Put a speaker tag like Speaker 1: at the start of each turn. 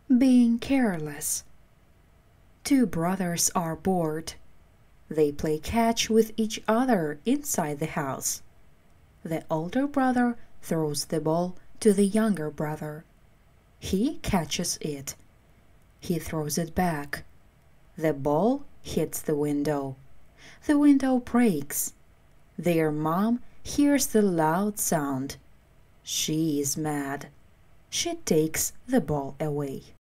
Speaker 1: Being careless. Two brothers are bored. They play catch with each other inside the house. The older brother throws the ball to the younger brother. He catches it. He throws it back. The ball hits the window. The window breaks. Their mom hears the loud sound. She is mad. She takes the ball away.